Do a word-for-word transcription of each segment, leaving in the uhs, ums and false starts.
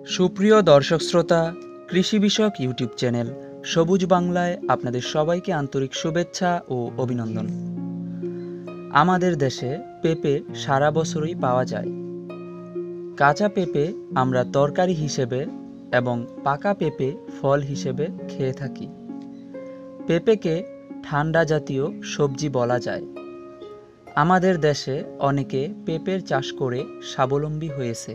সুপ্রিয় দর্শক শ্রোতা, কৃষি বিষয়ক ইউটিউব চ্যানেল সবুজ বাংলায় আপনাদের সবাইকে আন্তরিক শুভেচ্ছা ও অভিনন্দন। আমাদের দেশে পেঁপে সারা বছরই পাওয়া যায়। কাঁচা পেঁপে আমরা তরকারি হিসেবে এবং পাকা পেঁপে ফল হিসেবে খেয়ে থাকি। পেঁপেকে ঠান্ডা জাতীয় সবজি বলা যায়। আমাদের দেশে অনেকে পেঁপের চাষ করে স্বাবলম্বী হয়েছে।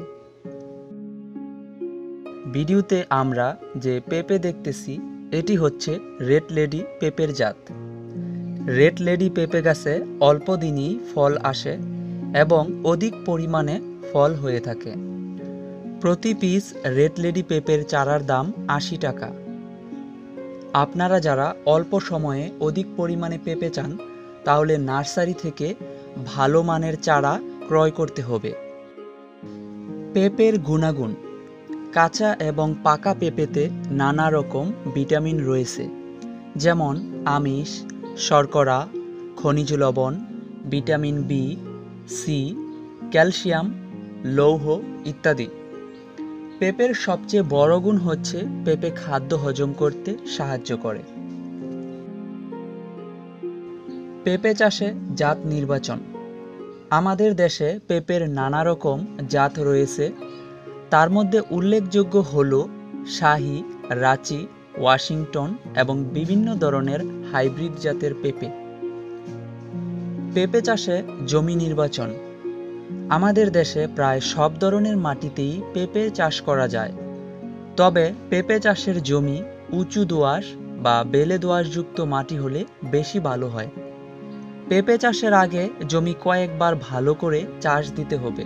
ভিডিওতে আমরা যে পেঁপে দেখতেছি এটি হচ্ছে রেড লেডি পেঁপের জাত। রেড লেডি পেঁপে গাছে অল্প দিনই ফল আসে এবং অধিক পরিমাণে ফল হয়ে থাকে। প্রতি পিস রেড লেডি পেঁপের চারার দাম আশি টাকা। আপনারা যারা অল্প সময়ে অধিক পরিমাণে পেঁপে চান তাহলে নার্সারি থেকে ভালো মানের চারা ক্রয় করতে হবে। পেঁপের গুণাগুণ: কাঁচা এবং পাকা পেঁপেতে নানা রকম ভিটামিন রয়েছে, যেমন আমিষ, শর্করা, খনিজ লবণ, ভিটামিন বি, সি, ক্যালসিয়াম, লৌহ ইত্যাদি। পেঁপের সবচেয়ে বড় গুণ হচ্ছে পেঁপে খাদ্য হজম করতে সাহায্য করে। পেঁপে চাষে জাত নির্বাচন: আমাদের দেশে পেঁপের নানা রকম জাত রয়েছে। তার মধ্যে উল্লেখযোগ্য হল শাহী, রাঁচি, ওয়াশিংটন এবং বিভিন্ন ধরনের হাইব্রিড জাতের পেঁপে। পেঁপে চাষে জমি নির্বাচন: আমাদের দেশে প্রায় সব ধরনের মাটিতেই পেঁপে চাষ করা যায়, তবে পেঁপে চাষের জমি উঁচু দোআঁশ বা বেলে দোআঁশযুক্ত মাটি হলে বেশি ভালো হয়। পেঁপে চাষের আগে জমি কয়েকবার ভালো করে চাষ দিতে হবে।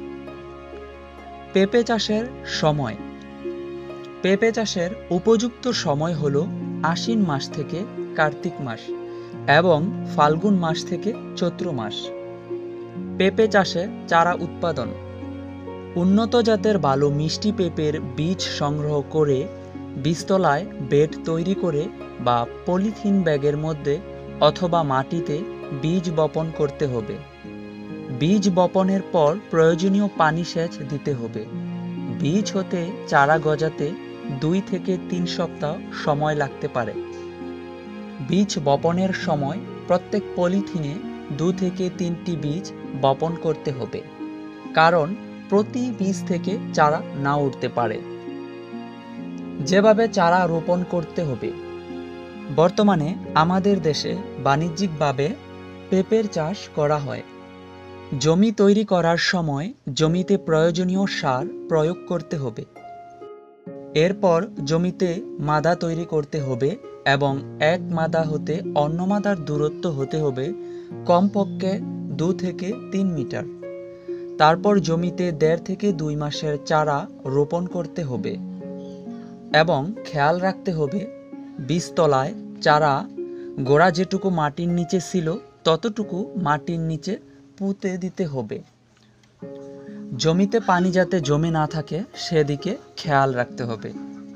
পেঁপে চাষের সময়: পেঁপে চাষের উপযুক্ত সময় হল আশ্বিন মাস থেকে কার্তিক মাস এবং ফাল্গুন মাস থেকে চৈত্র মাস। পেঁপে চাষে চারা উৎপাদন: উন্নত জাতের ভালো মিষ্টি পেঁপের বীজ সংগ্রহ করে বীজতলায় বেড তৈরি করে বা পলিথিন ব্যাগের মধ্যে অথবা মাটিতে বীজ বপন করতে হবে। বীজ বপনের পর প্রয়োজনীয় পানি সেচ দিতে হবে। বীজ হতে চারা গজাতে দুই থেকে তিন সপ্তাহ সময় লাগতে পারে। বীজ বপনের সময় প্রত্যেক পলিথিনে দু থেকে তিনটি বীজ বপন করতে হবে, কারণ প্রতি বীজ থেকে চারা না উঠতে পারে। যেভাবে চারা রোপণ করতে হবে: বর্তমানে আমাদের দেশে বাণিজ্যিকভাবে পেঁপের চাষ করা হয়। জমি তৈরি করার সময় জমিতে প্রয়োজনীয় সার প্রয়োগ করতে হবে। এরপর জমিতে মাদা তৈরি করতে হবে এবং এক মাদা হতে অন্য মাদার দূরত্ব হতে হবে কমপক্ষে দু থেকে তিন মিটার। তারপর জমিতে দেড় থেকে দুই মাসের চারা রোপণ করতে হবে এবং খেয়াল রাখতে হবে বীজতলায় চারা গোড়া যেটুকু মাটির নিচে ছিল ততটুকু মাটির নিচে পুঁতে দিতে হবে। জমিতে পানি যাতে জমে না থাকে সেদিকে খেয়াল রাখতে হবে।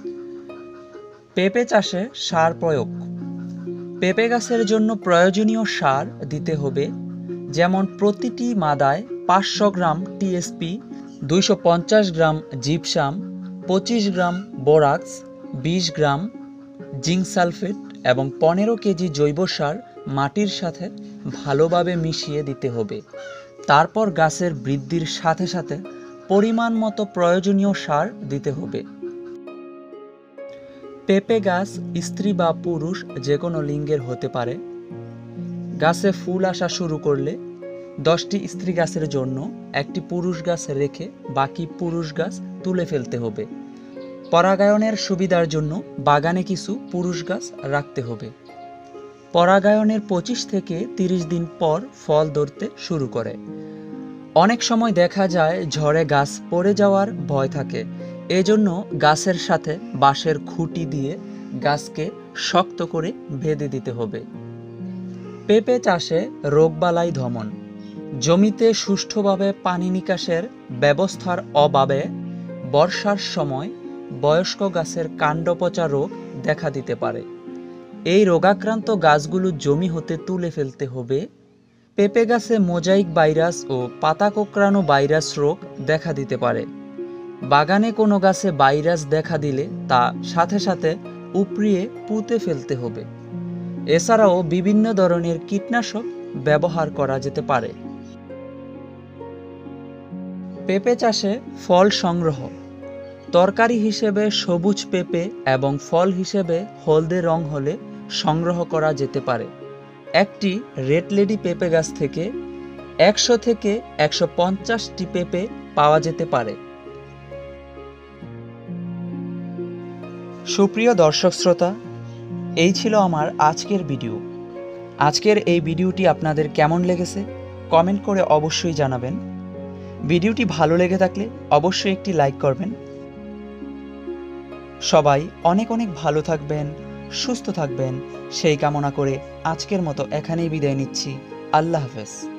পেঁপে চাষে সার প্রয়োগ: পেঁপে গাছের জন্য প্রয়োজনীয় সার দিতে হবে, যেমন প্রতিটি মাদায় পাঁচশো গ্রাম টিএসপি, দুইশো পঞ্চাশ গ্রাম জিপসাম, পঁচিশ গ্রাম বোরাক্স, বিশ গ্রাম জিঙ্ক সালফেট এবং পনেরো কেজি জৈব সার মাটির সাথে ভালোভাবে মিশিয়ে দিতে হবে। তারপর গাছের বৃদ্ধির সাথে সাথে পরিমাণ মতো প্রয়োজনীয় সার দিতে হবে। পেঁপে গাছ স্ত্রী বা পুরুষ যে কোনো লিঙ্গের হতে পারে। গাছে ফুল আসা শুরু করলে দশটি স্ত্রী গাছের জন্য একটি পুরুষ গাছ রেখে বাকি পুরুষ গাছ তুলে ফেলতে হবে। পরাগায়নের সুবিধার জন্য বাগানে কিছু পুরুষ গাছ রাখতে হবে। পরাগায়নের পঁচিশ থেকে তিরিশ দিন পর ফল ধরতে শুরু করে। অনেক সময় দেখা যায় ঝড়ে গাছ পড়ে যাওয়ার ভয় থাকে, এজন্য গাছের সাথে বাঁশের খুঁটি দিয়ে গাছকে শক্ত করে বেঁধে দিতে হবে। পেঁপে চাষে রোগবালাই দমন: জমিতে সুষ্ঠুভাবে পানি নিকাশের ব্যবস্থার অভাবে বর্ষার সময় বয়স্ক গাছের কাণ্ড পচা রোগ দেখা দিতে পারে। এই রোগাক্রান্ত গাছগুলো জমি হতে তুলে ফেলতে হবে। পেঁপে গাছে মোজাইক ভাইরাস ও পাতা কোঁকড়ানো ভাইরাস রোগ দেখা দিতে পারে। বাগানে কোনো গাছে ভাইরাস দেখা দিলে তা সাথে সাথে উপড়িয়ে পুঁতে ফেলতে হবে। এছাড়াও বিভিন্ন ধরনের কীটনাশক ব্যবহার করা যেতে পারে। পেঁপে চাষে ফল সংগ্রহ। তরকারি হিসেবে সবুজ পেঁপে এবং ফল হিসেবে হলদে রং হলে সংগ্রহ করা যেতে পারে। একটি রেড লেডি পেঁপে গাছ থেকে একশো থেকে একশো পঞ্চাশটি পেঁপে পাওয়া যেতে পারে। সুপ্রিয় দর্শক শ্রোতা, এই ছিল আমার আজকের ভিডিও। আজকের এই ভিডিওটি আপনাদের কেমন লেগেছে কমেন্ট করে অবশ্যই জানাবেন। ভিডিওটি ভালো লেগে থাকলে অবশ্যই একটি লাইক করবেন। সবাই অনেক অনেক ভালো থাকবেন, সুস্থ থাকবেন সেই কামনা করে আজকের মতো এখানেই বিদায় নিচ্ছি। আল্লাহ হাফেজ।